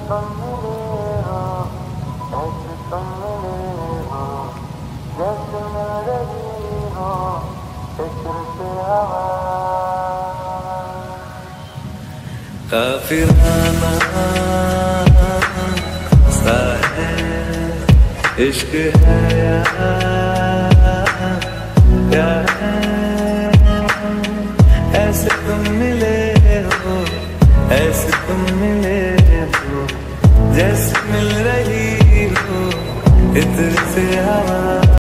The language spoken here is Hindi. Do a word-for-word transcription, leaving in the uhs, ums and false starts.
तुम मिले हो, ऐसे तुम मिले हो, जैसे मिल रही हो फिक्र से हवा। काफिराना सा है इश्क है या क्या है, ऐसे तुम मिले हो, ऐसे तुम मिले हो, जैसे मिल रही हो इत्र से हवा।